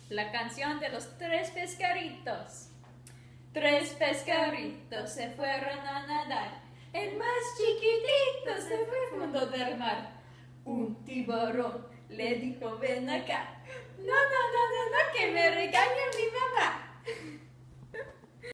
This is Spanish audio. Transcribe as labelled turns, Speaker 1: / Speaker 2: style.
Speaker 1: La canción de los tres pescaditos. Tres pescaditos se fueron a nadar. El más chiquitito se fue al fondo del mar. Un tiburón le dijo, ven acá. No, que me regañan